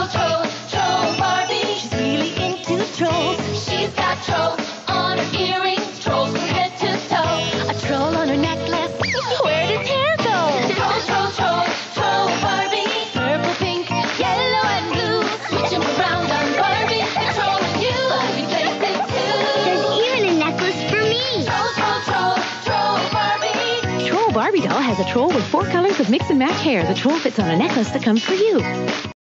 troll Barbie. She's really into trolls. She's got trolls on her earrings, trolls from head to toe. A troll on her necklace. Where does hair go? Troll Barbie. Purple, pink, yellow, and blue. Switching around on Barbie. Controlling you. Every place they do. There's even a necklace for me. Troll Barbie. Troll Barbie doll has a troll with 4 colors of mix and match hair. The troll fits on a necklace that comes for you.